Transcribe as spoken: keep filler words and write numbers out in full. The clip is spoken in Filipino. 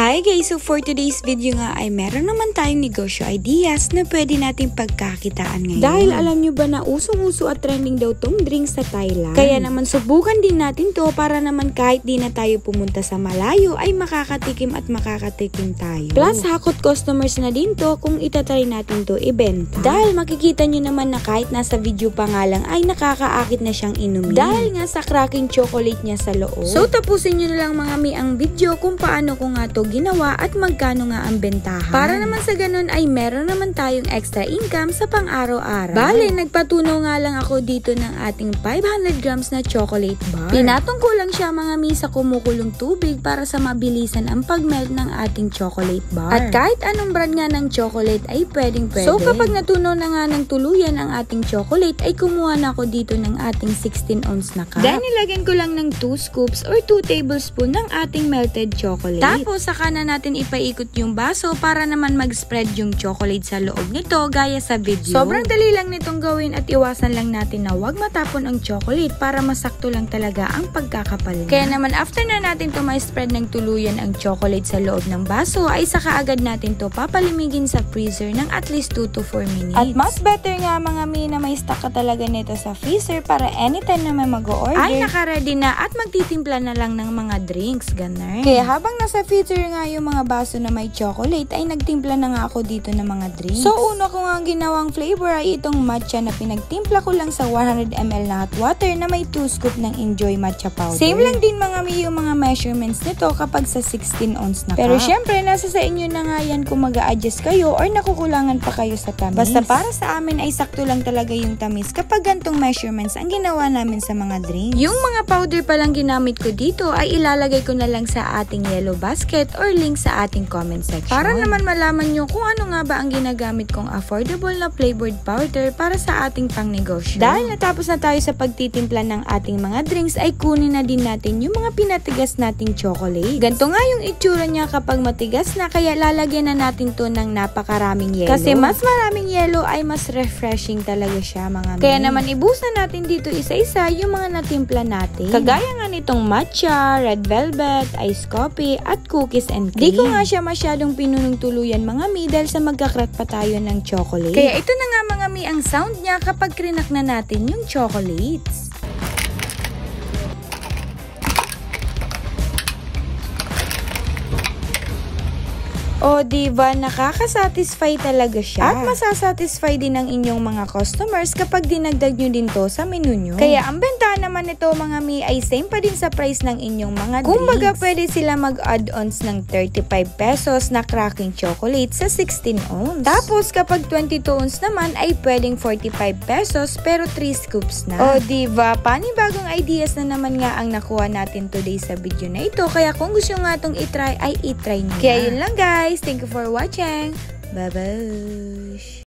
Hi guys! So for today's video nga ay meron naman tayong negosyo ideas na pwede nating pagkakitaan ngayon. Dahil alam nyo ba na usong-uso at trending daw tong drinks sa Thailand. Kaya naman subukan din natin to para naman kahit di na tayo pumunta sa malayo ay makakatikim at makakatikim tayo. Plus hakot customers na din to kung itatry natin to ibenta. Dahil makikita nyo naman na kahit nasa video pa nga lang ay nakakaakit na siyang inumin. Dahil nga sa cracking chocolate niya sa loob. So tapusin nyo na lang mga mi ang video kung paano ko nga to ginawa at magkano nga ang bentahan. Para naman sa ganun ay meron naman tayong extra income sa pang-araw-araw. Bale, nagpatunaw nga lang ako dito ng ating five hundred grams na chocolate bar. Pinatong ko lang siya mga mi sa kumukulong tubig para sa mabilisan ang pag-melt ng ating chocolate bar. At kahit anong brand nga ng chocolate ay pwedeng pwede. So kapag natunaw na nga ng tuluyan ang ating chocolate ay kumuha na ako dito ng ating sixteen ounce na cup. Then nilagyan ko lang ng two scoops or two tablespoon ng ating melted chocolate. Tapos saka na natin ipaikot yung baso para naman mag-spread yung chocolate sa loob nito gaya sa video. Sobrang dali lang nitong gawin at iwasan lang natin na wag matapon ang chocolate para masakto lang talaga ang pagkakapal niya. Kaya naman after na natin to ma-spread ng tuluyan ang chocolate sa loob ng baso ay saka agad natin to papalimigin sa freezer ng at least two to four minutes. At mas better nga mga mi na may stock ka talaga nito sa freezer para anytime na may mag-order ay naka-ready na at magtitimpla na lang ng mga drinks, ganun. Kaya habang nasa freezer nga yung mga baso na may chocolate ay nagtimpla na nga ako dito ng mga drinks. So una ko nga ginawang flavor ay itong matcha na pinagtimpla ko lang sa one hundred milliliters na hot water na may two scoop ng Enjoy matcha powder. Same lang din mga mi yung mga measurements nito kapag sa sixteen ounce na cup. Pero syempre nasa sa inyo na nga yan kung mag-a-adjust kayo or nakukulangan pa kayo sa tamis. Basta para sa amin ay sakto lang talaga yung tamis kapag gantong measurements ang ginawa namin sa mga drinks. Yung mga powder pa lang ginamit ko dito ay ilalagay ko na lang sa ating yellow basket or link sa ating comment section. Para naman malaman nyo kung ano nga ba ang ginagamit kong affordable na flavored powder para sa ating pangnegosyo. Dahil natapos na tayo sa pagtitimpla ng ating mga drinks ay kunin na din natin yung mga pinatigas nating chocolate. Ganto nga yung itsura niya kapag matigas na kaya lalagyan na natin to ng napakaraming yellow. Kasi mas maraming yellow ay mas refreshing talaga siya mga mi. Kaya naman ibus na natin dito isa-isa yung mga natimpla natin. Kagaya nga nitong matcha, red velvet, iced coffee at cookies and cream. Di ko nga siya masyadong pinunong tuluyan mga mi dahil sa magkakrak pa tayo ng chocolate. Kaya ito na nga mga mi ang sound niya kapag krinak na natin yung chocolates. O diba, nakakasatisfy talaga siya. At masasatisfy din ang inyong mga customers kapag dinagdag nyo din to sa menu nyo. Kaya ang benta naman nito mga mi ay same pa din sa price ng inyong mga drinks. Kumbaga pwede sila mag-add-ons ng thirty-five pesos na cracking chocolate sa sixteen ounce. Tapos kapag twenty-two ounce naman ay pwedeng forty-five pesos pero three scoops na. O diba, panibagong ideas na naman nga ang nakuha natin today sa video na ito. Kaya kung gusto nyo nga itong itry ay itry nyo. Kaya yun lang guys. Thank you for watching. Bye-bye.